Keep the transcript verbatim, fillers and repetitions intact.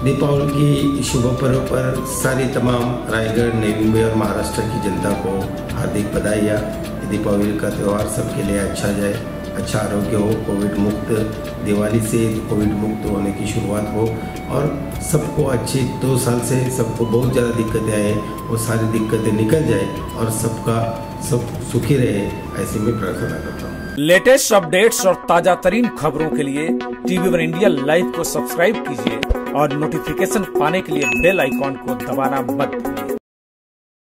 दीपावली की शुभ पर्व पर सारी तमाम रायगढ़, नई मुंबई और महाराष्ट्र की जनता को हार्दिक बधाइयाँ। दीपावली का त्यौहार सबके लिए अच्छा जाए, अच्छा आरोग्य हो, कोविड मुक्त, दिवाली से कोविड मुक्त होने की शुरुआत हो और सबको अच्छी दो साल से सबको बहुत ज़्यादा दिक्कतें आए, वो सारी दिक्कतें निकल जाए और सबका सब सुखी रहे, ऐसी मैं प्रार्थना करता हूँ। लेटेस्ट अपडेट्स और ताजा तरीन खबरों के लिए टीवी वन इंडिया लाइव को सब्सक्राइब कीजिए और नोटिफिकेशन पाने के लिए बेल आइकॉन को दबाना मत भूलिए।